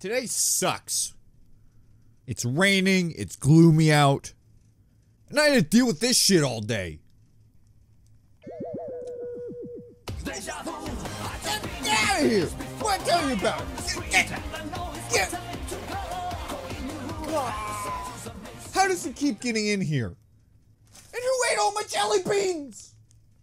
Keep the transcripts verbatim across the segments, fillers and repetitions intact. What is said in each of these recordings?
Today sucks. It's raining, it's gloomy out, and I had to deal with this shit all day. Get out of here! What am I telling you about? Get, get. How does it keep getting in here? And who ate all my jelly beans?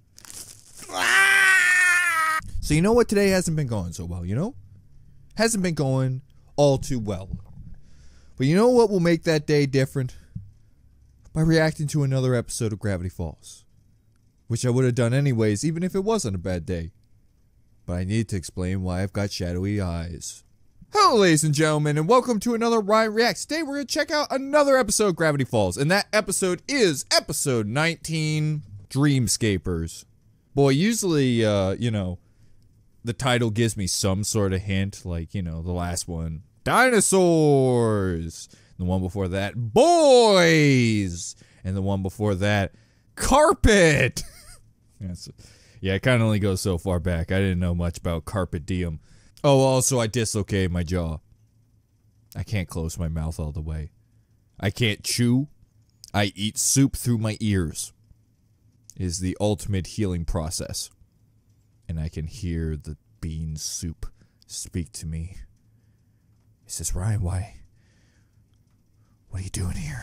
So you know what today hasn't been going so well, you know? Hasn't been going all too well. But you know what will make that day different? By reacting to another episode of Gravity Falls. Which I would have done anyways, even if it wasn't a bad day. But I need to explain why I've got shadowy eyes. Hello ladies and gentlemen, and welcome to another Ryan Reacts. Today we're going to check out another episode of Gravity Falls. And that episode is episode nineteen, Dreamscapers. Boy, usually, uh, you know, the title gives me some sort of hint, like, you know, the last one, dinosaurs. The one before that, boys. And the one before that, carpet. Yes. Yeah, it kind of only goes so far back. I didn't know much about carpet diem. Oh, also, I dislocated my jaw. I can't close my mouth all the way. I can't chew. I eat soup through my ears. It is the ultimate healing process. And I can hear the bean soup speak to me. He says, Ryan, why? What are you doing here?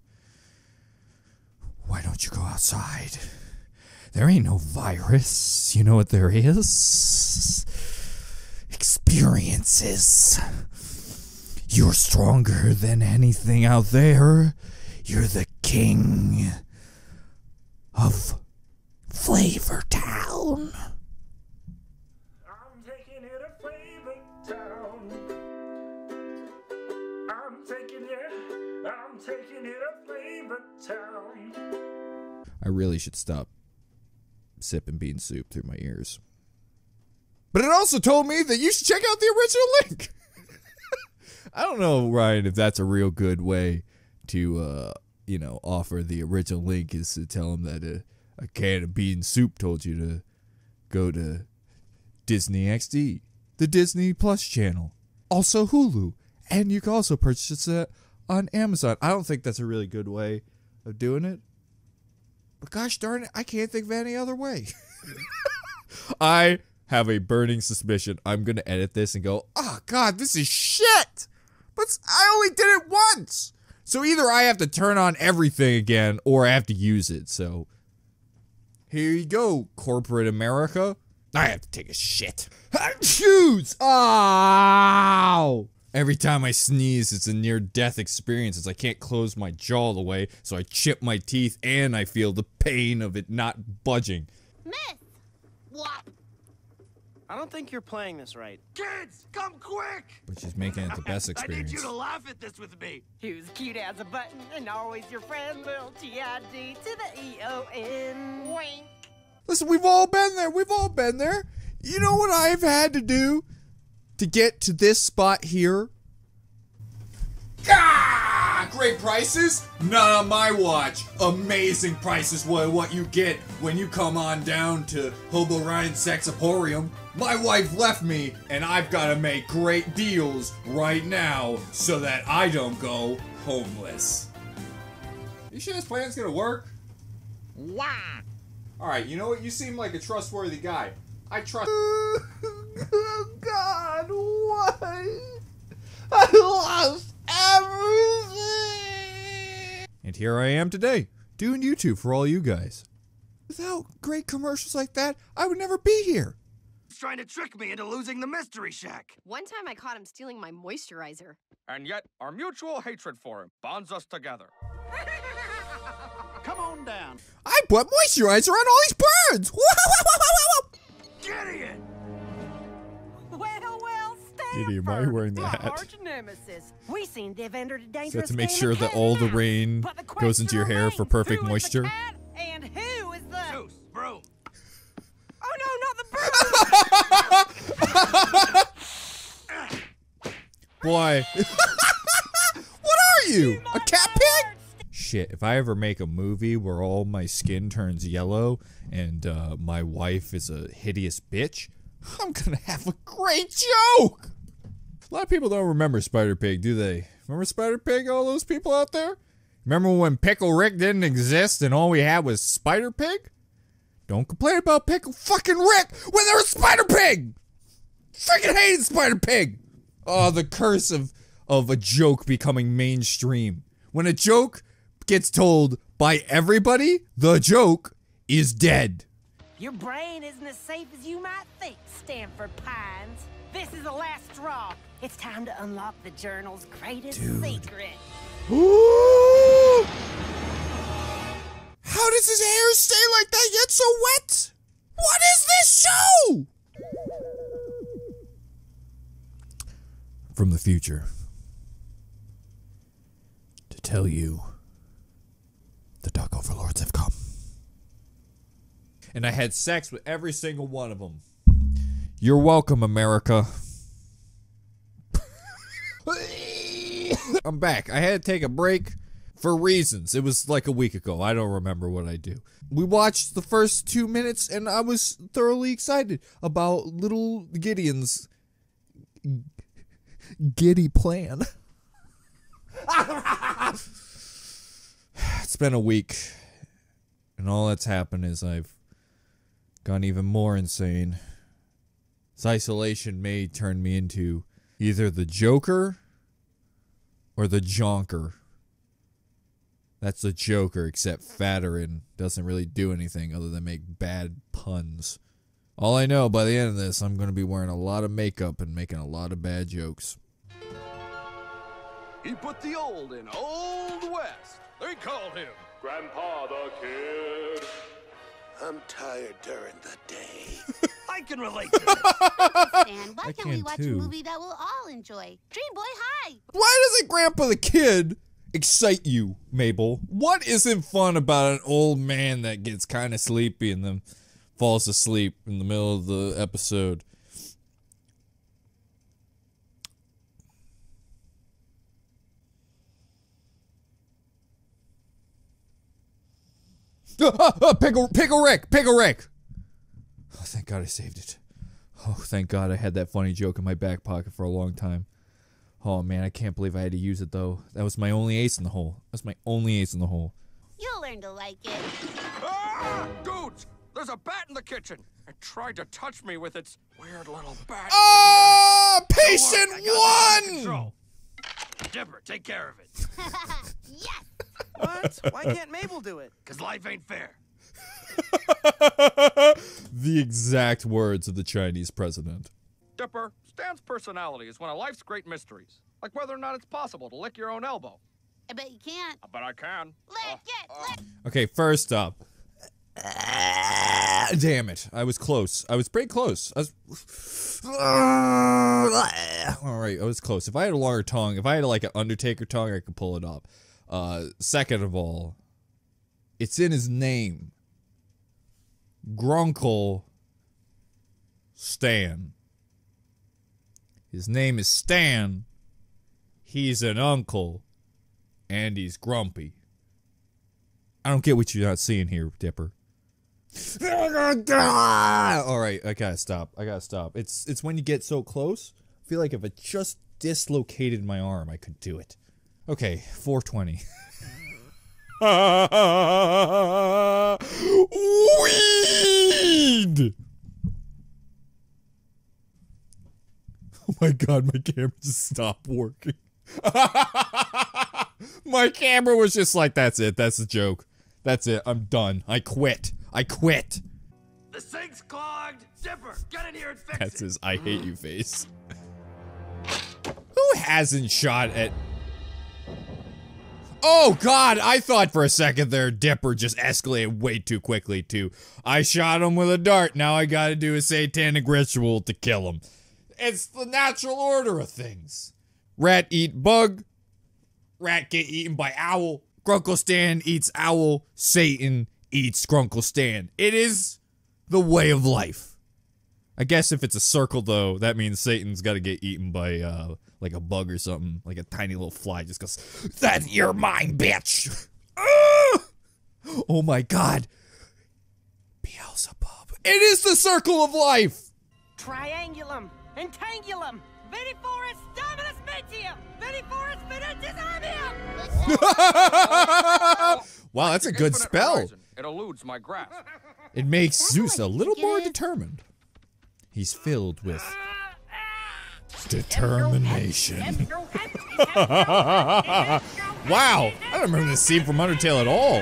Why don't you go outside? There ain't no virus. You know what there is? Experiences. You're stronger than anything out there. You're the king of Flavor Town. I'm taking it to Flavor Town. I'm taking it, I'm taking it to Flavor Town. I really should stop sipping bean soup through my ears. But it also told me that you should check out the original link. I don't know, Ryan, if that's a real good way to, uh, you know, offer the original link is to tell them that a, a can of bean soup told you to go to Disney X D, the Disney Plus channel, also Hulu, and you can also purchase it on Amazon. I don't think that's a really good way of doing it. But gosh darn it, I can't think of any other way. I have a burning suspicion I'm going to edit this and go, oh god, this is shit! But I only did it once! So either I have to turn on everything again, or I have to use it, so... Here you go, corporate America. I have to take a shit. Choose! Ow! Every time I sneeze, it's a near-death experience as I can't close my jaw all the way, so I chip my teeth and I feel the pain of it not budging. Miss! Whop! I don't think you're playing this right. Kids, come quick! Which is making it the best experience. I need you to laugh at this with me. Who's cute as a button and always your friend, little T I D to the E O N. Wink. Listen, we've all been there. We've all been there. You know what I've had to do to get to this spot here? Ah, great prices? Not on my watch. Amazing prices. What what you get when you come on down to Hobo Ryan's Sexaporium. My wife left me, and I've got to make great deals right now so that I don't go homeless. You sure this plan's gonna work? Wah! Alright, you know what? You seem like a trustworthy guy. I trust- Oh god, why? I lost everything! And here I am today, doing YouTube for all you guys. Without great commercials like that, I would never be here. He's trying to trick me into losing the Mystery Shack. One time I caught him stealing my moisturizer. And yet, our mutual hatred for him bonds us together. Come on down. I put moisturizer on all these birds! Gideon! Well, well, Gideon, why are you wearing my that? arch nemesis. We seen they've entered a Is dangerous that to make game sure of that cat all and the mouse. rain But the goes into your question hair for remains, perfect who is the moisture? cat and who is the... Goose, broom. Oh no, not the bird! Boy. What are you? A cat pig? Shit, if I ever make a movie where all my skin turns yellow and uh, my wife is a hideous bitch, I'm gonna have a great joke! A lot of people don't remember Spider-Pig, do they? Remember Spider-Pig, all those people out there? Remember when Pickle Rick didn't exist and all we had was Spider-Pig? Don't complain about Pickle fucking Rick when there was Spider-Pig! Freaking hated Spider-Pig! Oh, the curse of, of a joke becoming mainstream. When a joke gets told by everybody, the joke is dead. Your brain isn't as safe as you might think, Stanford Pines. This is the last straw. It's time to unlock the journal's greatest Dude. secret. Ooh! How does his hair stay like that yet so wet? What is this show? From the future. To tell you, the Duck Overlords have come. And I had sex with every single one of them. You're welcome, America. I'm back. I had to take a break for reasons. It was like a week ago. I don't remember what I do. We watched the first two minutes and I was thoroughly excited about little Gideon's giddy plan. It's been a week and all that's happened is I've gone even more insane. This isolation may turn me into either the Joker or the Jonker. That's the Joker, except fatter and doesn't really do anything other than make bad puns. All I know, by the end of this, I'm going to be wearing a lot of makeup and making a lot of bad jokes. He put the old in Old West. They called him Grandpa the Kid. I'm tired during the day. I can relate to this. Stan, why I can't we can watch too. a movie that we'll all enjoy? Dream Boy High! Why doesn't Grandpa the Kid excite you, Mabel? What isn't fun about an old man that gets kind of sleepy and then falls asleep in the middle of the episode? Ah, ah, ah, Pickle, Pickle Rick, Pickle Rick. Oh, thank God I saved it. Oh, thank God I had that funny joke in my back pocket for a long time. Oh man, I can't believe I had to use it though. That was my only ace in the hole. That's my only ace in the hole. You'll learn to like it. Ah! Dudes, there's a bat in the kitchen. It tried to touch me with its weird little bat. Ah, patient Don't worry, I got this under one. control. Dipper, take care of it. Yes! What? Why can't Mabel do it? Cause life ain't fair. The exact words of the Chinese president. Dipper, Stan's personality is one of life's great mysteries. Like whether or not it's possible to lick your own elbow. I bet you can't. I bet I can. Lick it! Lick Okay, first up. Ah, damn it. I was close. I was pretty close. I was... Alright, I was close. If I had a longer tongue, if I had like an Undertaker tongue, I could pull it up. Uh, second of all, it's in his name. Grunkle Stan. His name is Stan. He's an uncle. And he's grumpy. I don't get what you're not seeing here, Dipper. Alright, I gotta stop. I gotta stop. It's it's when you get so close. I feel like if I just dislocated my arm, I could do it. Okay, four twenty. Weed! Oh my god, my camera just stopped working. My camera was just like, that's it, that's the joke. That's it, I'm done. I quit. I quit. The sink's clogged. Dipper, get in here and fix That's it. his I hate you face. Who hasn't shot at... Oh god, I thought for a second there Dipper just escalated way too quickly too. I shot him with a dart, now I gotta do a satanic ritual to kill him. It's the natural order of things. Rat eat bug, rat get eaten by owl, Grunkle Stan eats owl, Satan eats Grunkle Stan. It is the way of life. I guess if it's a circle though, that means Satan's gotta get eaten by uh like a bug or something, like a tiny little fly just goes, that's your mine, bitch! Ah! Oh my god. Beelzebub. It is the circle of life! Triangulum, entangulum, Veni Forest Dominus Mentium! Veni Forest Venentis Armium! Wow, that's a good Infinite spell. horizon. It eludes my grasp. It makes That's Zeus what a you little think it more is. determined. He's filled with determination. Wow, I don't remember this scene from Undertale at all.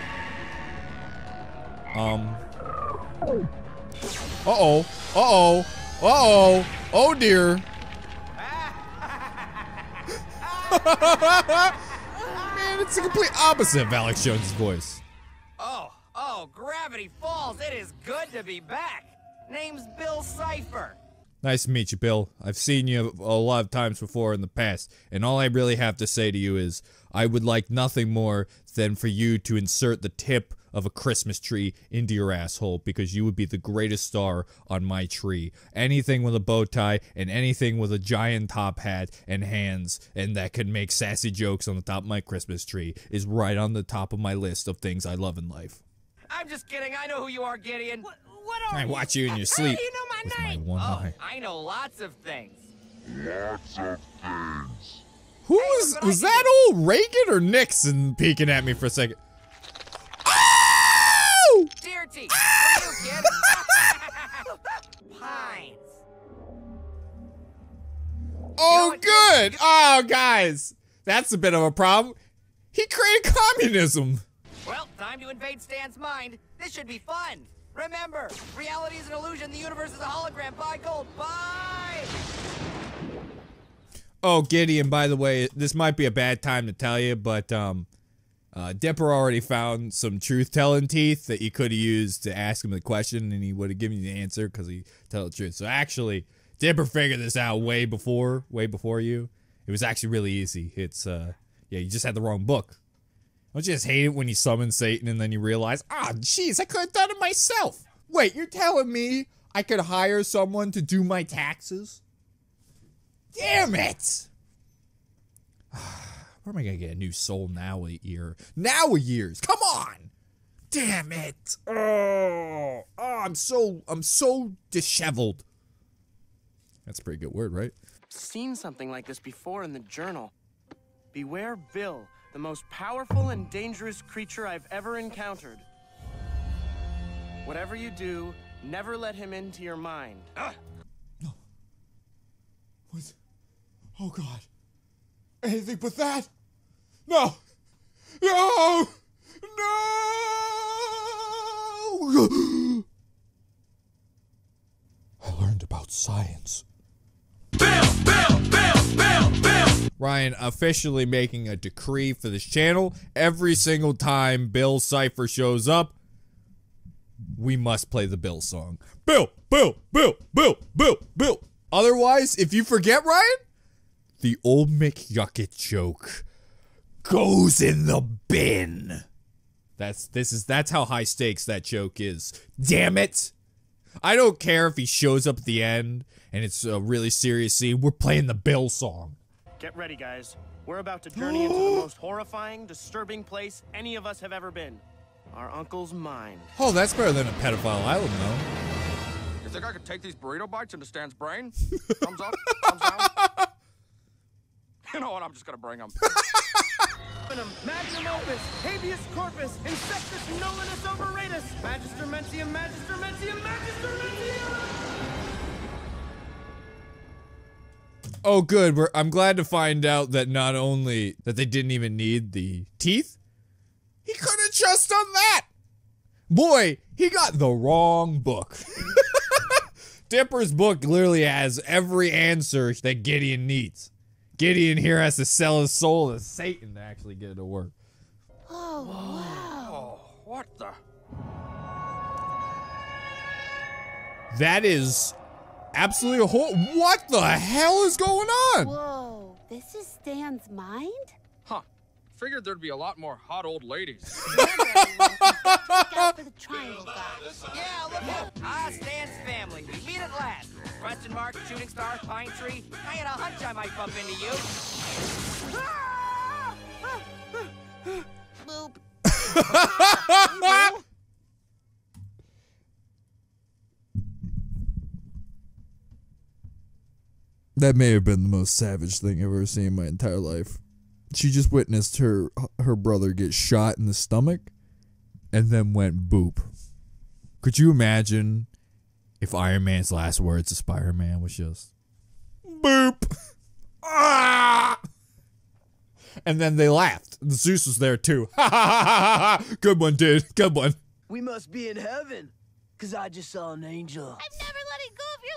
Um. Uh-oh. Uh-oh. Uh-oh. Oh, dear. Man, it's the complete opposite of Alex Jones' voice. Oh, oh, Gravity Falls, it is good to be back. Name's Bill Cipher. Nice to meet you, Bill. I've seen you a lot of times before in the past, and all I really have to say to you is, I would like nothing more than for you to insert the tip of a Christmas tree into your asshole, because you would be the greatest star on my tree. Anything with a bow tie, and anything with a giant top hat and hands, and that could make sassy jokes on the top of my Christmas tree, is right on the top of my list of things I love in life. I'm just kidding. I know who you are, Gideon. What, what are I you? watch you in your How sleep do you know my with my name? one Oh, eye. I know lots of things. Who was, look what was I that old Reagan or Nixon peeking at me for a second? Oh! Dear T, are you kidding? Pines. Oh, what, good! Oh, guys! That's a bit of a problem. He created communism. Well, time to invade Stan's mind. This should be fun. Remember, reality is an illusion. The universe is a hologram. Buy gold. Buy! Oh, Gideon, by the way, this might be a bad time to tell you, but, um, uh, Dipper already found some truth-telling teeth that you could have used to ask him the question, and he would have given you the answer because he told the truth. So actually, Dipper figured this out way before, way before you. It was actually really easy. It's, uh, yeah, you just had the wrong book. Don't you just hate it when you summon Satan and then you realize, ah, jeez, I could have done it myself. Wait, you're telling me I could hire someone to do my taxes? Damn it! Where am I gonna get a new soul now a year? Now a years? Come on! Damn it! Oh, oh, I'm so, I'm so disheveled. That's a pretty good word, right? Seen something like this before in the journal. Beware Bill, the most powerful and dangerous creature I've ever encountered. Whatever you do, never let him into your mind. What? Oh God. Anything but that? No! No! No! I learned about science. Bill! Bill! Bill! Bill! Bill! Ryan officially making a decree for this channel. Every single time Bill Cipher shows up, we must play the Bill song. Bill! Bill! Bill! Bill! Bill! Bill! Otherwise, if you forget, Ryan, the old McYucket joke goes in the bin. That's this is that's how high stakes that joke is. Damn it! I don't care if he shows up at the end and it's a really serious scene. We're playing the Bill song. Get ready, guys. We're about to journey into the most horrifying, disturbing place any of us have ever been. Our uncle's mind. Oh, that's better than a pedophile island, though. You think I could take these burrito bites into Stan's brain? Thumbs up, thumbs down. You know what? I'm just gonna bring them. Magnum opus, habeas corpus, insectus nolinus overatus, magister mentium, magister mentium, magister mentium. Oh, good. We're, I'm glad to find out that not only that they didn't even need the teeth, he could have just done that. Boy, he got the wrong book. Dipper's book literally has every answer that Gideon needs. Gideon here has to sell his soul to Satan to actually get it to work. Oh, wow. Oh, what the? That is absolutely a whole. What the hell is going on? Whoa, this is Stan's mind? Huh. Figured there'd be a lot more hot old ladies. Look out for the triangle guy. Yeah, look out. Ah, Stan's family. We meet at last. Question mark, shooting star, pine tree. I had a hunch I might bump into you. Boop. That may have been the most savage thing I've ever seen in my entire life. She just witnessed her her brother get shot in the stomach and then went boop. Could you imagine if Iron Man's last words to Spider-Man was just boop? Ah! And then they laughed. The Zeus was there too. Ha ha ha ha ha! Good one, dude. Good one. We must be in heaven, because I just saw an angel. I'm never letting go of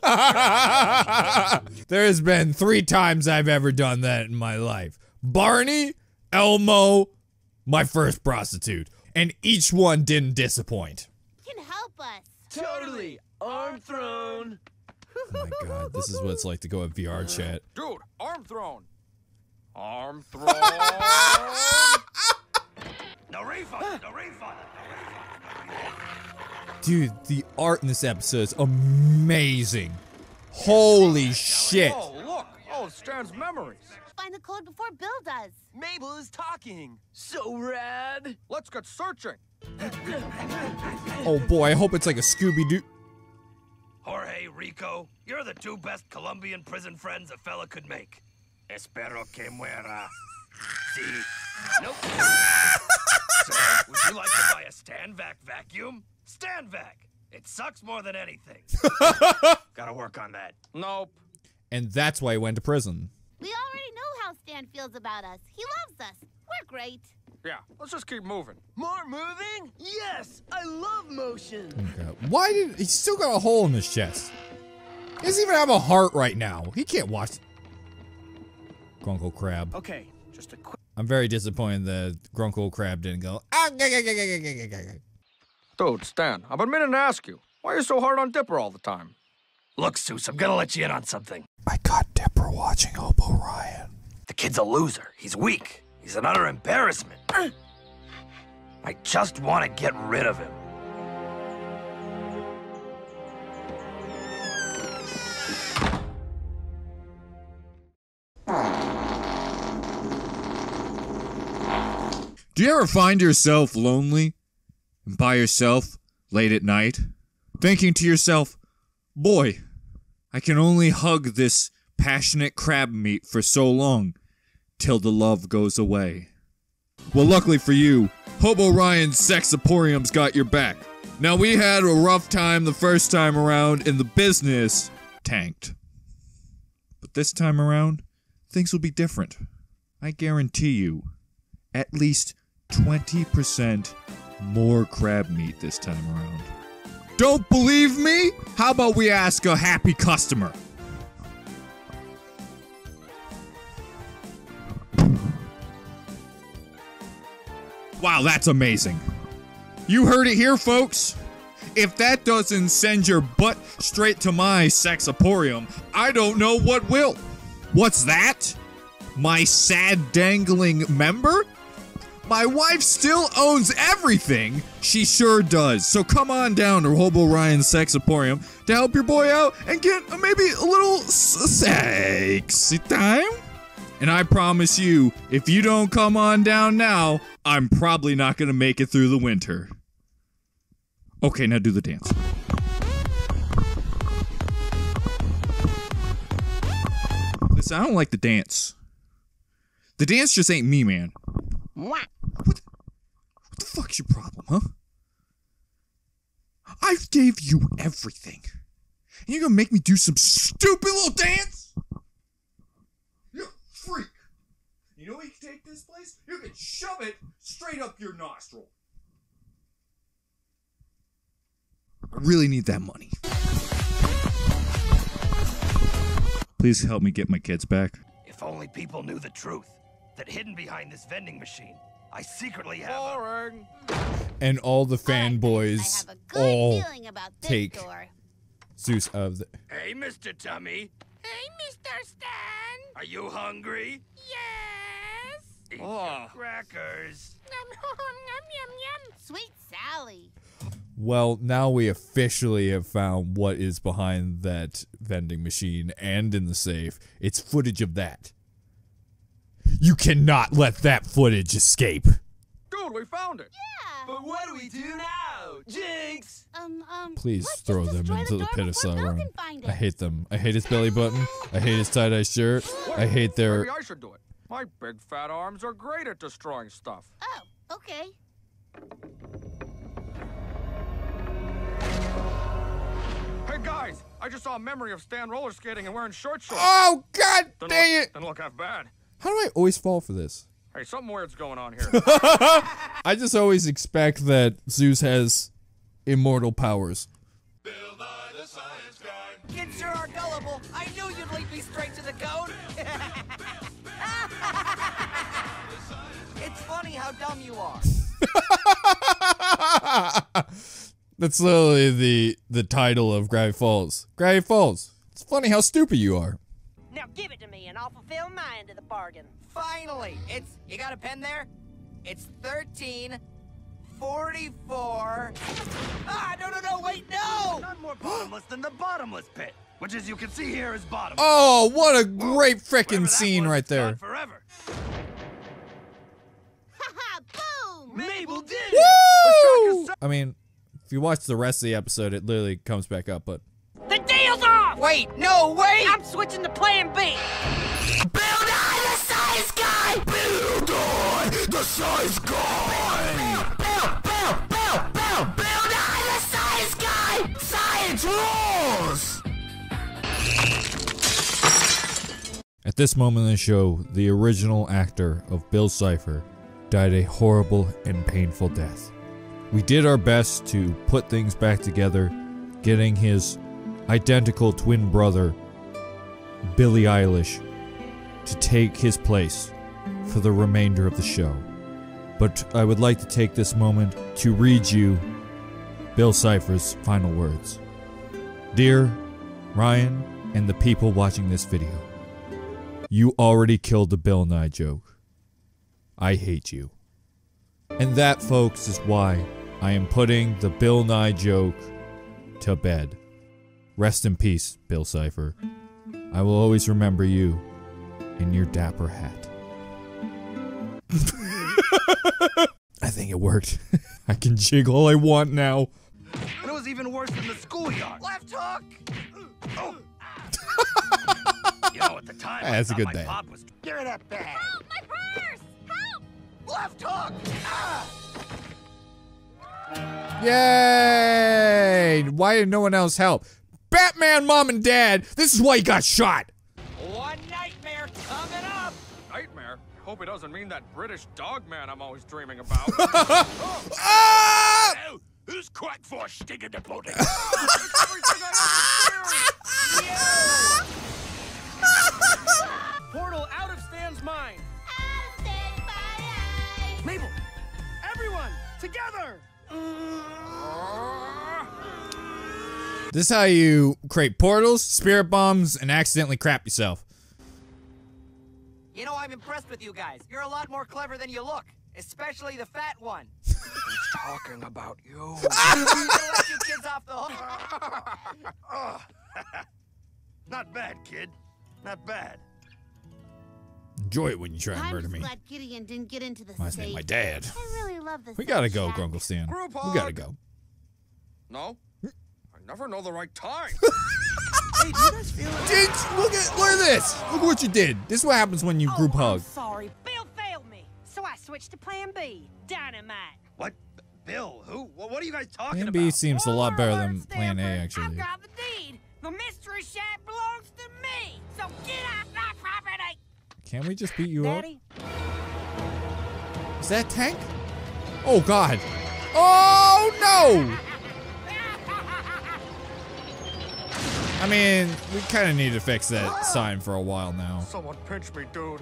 your leg. There has been three times I've ever done that in my life. Barney, Elmo, my first prostitute. And each one didn't disappoint. You can help us. Totally. Arm thrown. Oh my god, this is what it's like to go at V R chat. Dude, arm thrown. Arm thrown. No refund. No refund. Dude, the art in this episode is amazing. Holy shit. Oh, look. Oh, it Stan's memories. Find the code before Bill does. Mabel is talking. So rad. Let's get searching. Oh boy, I hope it's like a Scooby-Doo. Jorge, Rico, you're the two best Colombian prison friends a fella could make. Espero que muera. See? Nope. Sir, would you like to buy a Stanvac vacuum? Stanvac. It sucks more than anything. Gotta work on that. Nope. And that's why he went to prison. We already know how Stan feels about us. He loves us. We're great. Yeah, let's just keep moving. More moving? Yes, I love motion. Okay. Why did he's still got a hole in his chest? He doesn't even have a heart right now. He can't watch Grunkle Crab. Okay, just a quick. I'm very disappointed that Grunkle Crab didn't go. Ah, gah, gah, gah, gah, gah, gah, gah. Dude, Stan, I've been meaning to ask you. Why are you so hard on Dipper all the time? Look, Zeus, I'm gonna let you in on something. I caught Dipper watching Hobo Ryan. The kid's a loser. He's weak. He's an utter embarrassment. I just want to get rid of him. Do you ever find yourself lonely and by yourself late at night, thinking to yourself, boy, I can only hug this passionate crab meat for so long till the love goes away? Well, luckily for you, Hobo Ryan's Sexaporium's got your back. Now, we had a rough time the first time around and the business tanked. But this time around, things will be different. I guarantee you, at least twenty percent more crab meat this time around. Don't believe me? How about we ask a happy customer? Wow, that's amazing. You heard it here, folks. If that doesn't send your butt straight to my Sexaporium, I don't know what will. What's that? My sad dangling member? My wife still owns everything. She sure does. So come on down to Hobo Ryan's Sexaporium to help your boy out and get uh, maybe a little sexy time. And I promise you, if you don't come on down now, I'm probably not going to make it through the winter. Okay, now do the dance. Listen, I don't like the dance. The dance just ain't me, man. What? What the fuck's your problem, huh? I gave you everything. And you're gonna make me do some stupid little dance? You're a freak. You know where you can take this place? You can shove it straight up your nostril. I really need that money. Please help me get my kids back. If only people knew the truth. That hidden behind this vending machine, I secretly have Boring. And all the fanboys I have a good all feeling about this take door. Zeus of the... Hey, Mister Tummy. Hey, Mister Stan. Are you hungry? Yes. Eat Oh. your crackers. Yum, yum, yum. Sweet Sally. Well, now we officially have found what is behind that vending machine and in the safe. It's footage of that. You cannot let that footage escape. Dude, Dude, we found it. Yeah. But what do we do now? Jinx! Um, um. Please let's throw just them destroy into the door pit of before Bill Sauron. can find I it. hate them. I hate his belly button. I hate his tie-dye shirt. I hate their... Maybe I should do it. My big fat arms are great at destroying stuff. Oh, okay. Hey guys, I just saw a memory of Stan roller skating and wearing short shorts. Oh, God Didn't dang look, it! Didn't look half bad. How do I always fall for this? Hey, something weird's going on here. I just always expect that Zeus has immortal powers. Kids sure are gullible. I knew you'd lead me straight to the code. It's funny how dumb you are. That's literally the the title of Gravity Falls. Gravity Falls. It's funny how stupid you are. Now give it to me and I'll fulfill my end of the bargain. Finally, it's, you got a pen there? It's thirteen forty-four. Ah, no, no, no, wait, no! None more bottomless than the bottomless pit, which as you can see here is bottom. Oh, what a great Wherever frickin' that scene was, right it's gone there. Forever. Haha, boom! Mabel did Woo! I mean, if you watch the rest of the episode, it literally comes back up, but... The deal's off! Wait, no, wait! I'm switching to plan B. Build on the size guy! Build on the size guy! Build, build, build, build, build! Build on the size guy! Science rules! At this moment in the show, the original actor of Bill Cipher died a horrible and painful death. We did our best to put things back together, getting his identical twin brother, Billie Eilish, to take his place for the remainder of the show. But I would like to take this moment to read you Bill Cipher's final words. Dear Ryan and the people watching this video, you already killed the Bill Nye joke. I hate you. And that, folks, is why I am putting the Bill Nye joke to bed. Rest in peace, Bill Cipher. I will always remember you in your dapper hat. I think it worked. I can jiggle all I want now. And it was even worse than the schoolyard. Left hook! Oh. You know, at the time, I That's a thought good my day. pop was... Give her that bag. Help, my purse! Help! Left hook! Ah! Yay! Why did no one else help? Batman, Mom and Dad, this is why you got shot. One nightmare coming up! Nightmare? Hope it doesn't mean that British dog man I'm always dreaming about. Ah! Oh, who's quack for sticking the pudding? Everything I ever do! Portal out of Stan's mind. Out of Stan's mind. Mabel, everyone, together! This is how you create portals, spirit bombs, and accidentally crap yourself. You know, I'm impressed with you guys. You're a lot more clever than you look. Especially the fat one. He's talking about you. I'm gonna let you kids off the hook. Oh. Not bad, kid. Not bad. Enjoy it when you try and I'm murder just me. glad Gideon didn't get into the Reminds me of safe. my dad. I really love this. We gotta go, shack. Grunkle Stan. Group We gotta hug. go. No? I never know the right time. Hey, do you guys feel like... Did look at look at this. Look at what you did. This is what happens when you group oh, hug. I'm sorry. Bill failed me. So I switched to plan B. Dynamite. What? Bill? Who? What, what are you guys talking Plan about? B seems a lot better than Stanford, Plan A, I've actually. got the deed. The mystery shack belongs to me. So get off my property. Can we just beat you Daddy? up? Is that Tank? Oh, God. Oh, no! I mean, we kind of need to fix that sign for a while now. Someone pinch me, dude.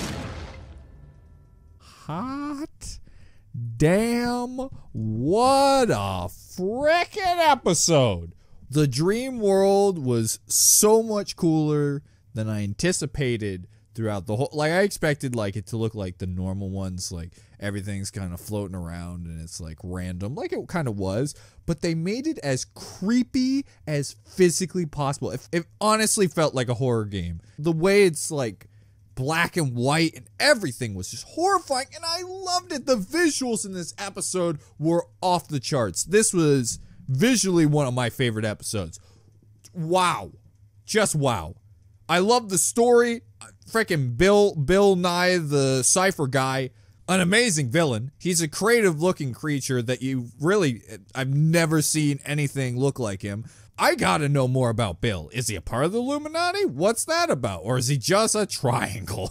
Hot damn, what a frickin' episode. The dream world was so much cooler than I anticipated throughout the whole, like I expected like it to look like the normal ones, like everything's kind of floating around and it's like random, like it kind of was, but they made it as creepy as physically possible. It, it honestly felt like a horror game. The way it's like black and white, and everything was just horrifying, and I loved it. The visuals in this episode were off the charts. This was visually one of my favorite episodes. Wow. Just wow. I love the story. Freaking Bill, Bill Nye, the Cypher guy, an amazing villain. He's a creative looking creature that you really, I've never seen anything look like him. I gotta know more about Bill. Is he a part of the Illuminati? What's that about? Or is he just a triangle?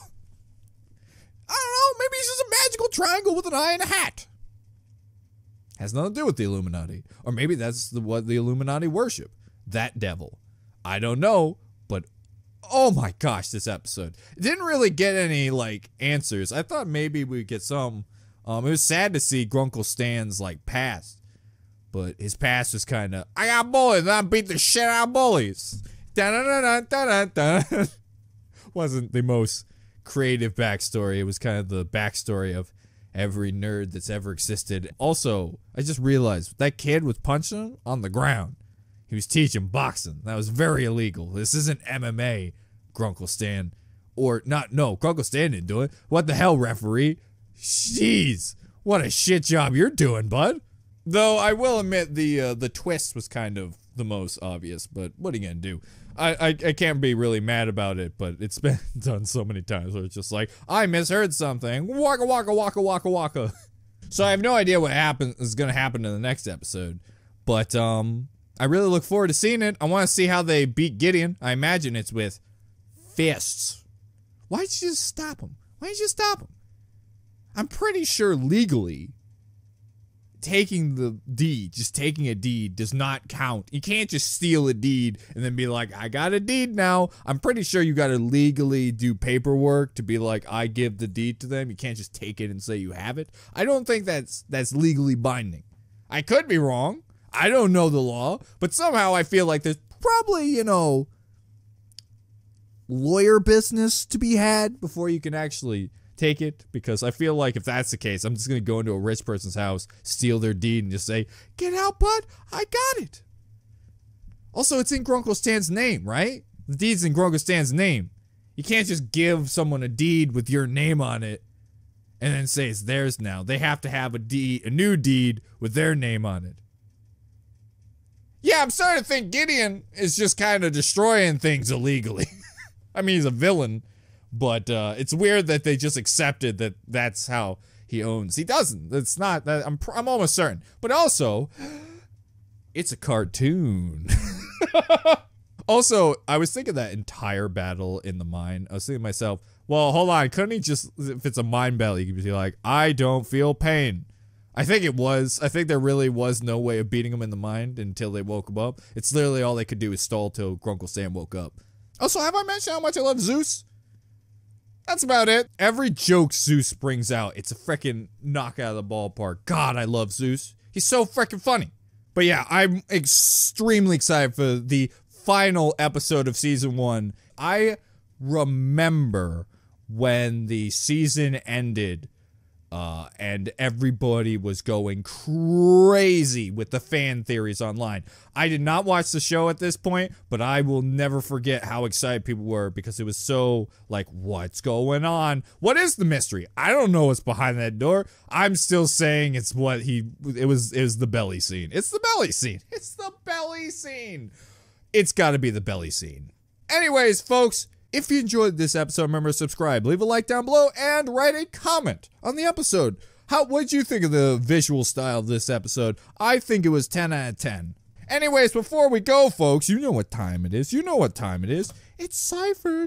I don't know. Maybe he's just a magical triangle with an eye and a hat. Has nothing to do with the Illuminati. Or maybe that's the, what the Illuminati worship. That devil. I don't know, but oh my gosh, this episode. It didn't really get any, like, answers. I thought maybe we'd get some. Um, it was sad to see Grunkle Stan's, like, past. But his past was kind of, I got bullies, and I beat the shit out of bullies. Da-da-da-da-da-da-da. Wasn't the most creative backstory. It was kind of the backstory of every nerd that's ever existed. Also, I just realized that kid was punching him on the ground. He was teaching boxing. That was very illegal. This isn't M M A, Grunkle Stan. Or, not, no, Grunkle Stan didn't do it. What the hell, referee? Jeez, what a shit job you're doing, bud. Though, I will admit, the uh, the twist was kind of the most obvious, but what are you gonna do? I, I, I can't be really mad about it, but it's been done so many times where it's just like, I misheard something. Waka waka waka waka waka. So I have no idea what happen is gonna happen in the next episode. But, um... I really look forward to seeing it. I want to see how they beat Gideon. I imagine it's with fists. Why'd you just stop him? Why'd you just stop him? I'm pretty sure legally, taking the deed, just taking a deed, does not count. You can't just steal a deed and then be like, I got a deed now. I'm pretty sure you got to legally do paperwork to be like, I give the deed to them. You can't just take it and say you have it. I don't think that's that's legally binding. I could be wrong. I don't know the law, but somehow I feel like there's probably, you know, lawyer business to be had before you can actually take it, because I feel like if that's the case, I'm just going to go into a rich person's house, steal their deed, and just say, get out, bud, I got it. Also, it's in Grunkle Stan's name, right? The deed's in Grunkle Stan's name. You can't just give someone a deed with your name on it and then say it's theirs now. They have to have a deed, a new deed with their name on it. Yeah, I'm starting to think Gideon is just kind of destroying things illegally. I mean, he's a villain, but uh, it's weird that they just accepted that that's how he owns. He doesn't. It's not. That, I'm, I'm almost certain. But also, it's a cartoon. Also, I was thinking that entire battle in the mine. I was thinking to myself, well, hold on. Couldn't he just, if it's a mine battle, you could be like, I don't feel pain. I think it was. I think there really was no way of beating him in the mind until they woke him up. It's literally all they could do is stall till Grunkle Stan woke up. Also, have I mentioned how much I love Zeus? That's about it. Every joke Zeus brings out, it's a freaking knock out of the ballpark. God, I love Zeus. He's so freaking funny. But yeah, I'm extremely excited for the final episode of season one. I remember when the season ended, Uh, and everybody was going crazy with the fan theories online. I did not watch the show at this point, but I will never forget how excited people were because it was so like, what's going on? What is the mystery? I don't know what's behind that door. I'm still saying it's what he, it was, it was the belly scene. It's the belly scene. It's the belly scene. It's got to be the belly scene. Anyways, folks, if you enjoyed this episode, remember to subscribe, leave a like down below, and write a comment on the episode. How, what did you think of the visual style of this episode? I think it was ten out of ten. Anyways, before we go, folks, you know what time it is. You know what time it is. It's Cypher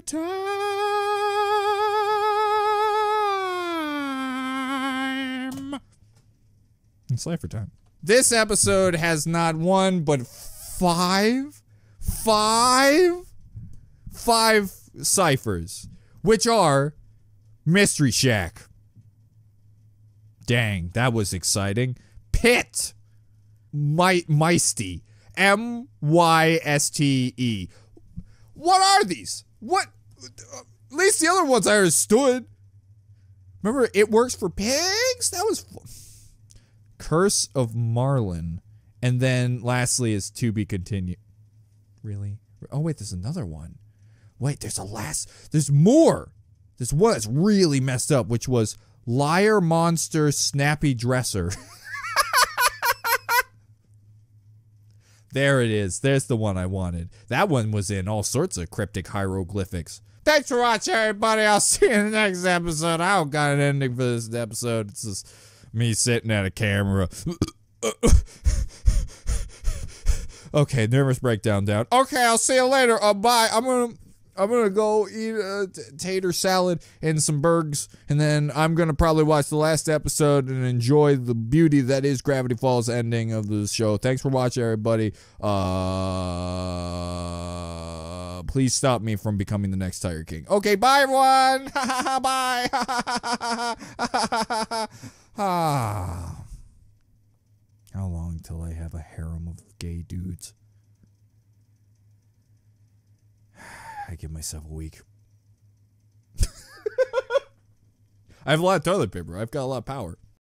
time. It's Cypher time. This episode has not one, but five, five, five ciphers, which are Mystery Shack. Dang, that was exciting. Pit. My Meisty. M Y S T E. What are these? What? At least the other ones I understood. Remember, it works for pigs? That was fun. Curse of Marlin. And then lastly is to be continued. Really? Oh, wait, there's another one. Wait, there's a last. There's more. There's one that's really messed up, which was Liar Monster Snappy Dresser. There it is. There's the one I wanted. That one was in all sorts of cryptic hieroglyphics. Thanks for watching, everybody. I'll see you in the next episode. I don't got an ending for this episode. It's just me sitting at a camera. Okay, nervous breakdown down. Okay, I'll see you later. Uh, bye. I'm gonna, I'm gonna go eat a t- tater salad and some burgers, and then I'm gonna probably watch the last episode and enjoy the beauty that is Gravity Falls ending of the show. Thanks for watching, everybody. Uh, please stop me from becoming the next Tiger King. Okay, bye, everyone. Bye. Ah. How long till I have a harem of gay dudes? I give myself a week. I have a lot of toilet paper. I've got a lot of power.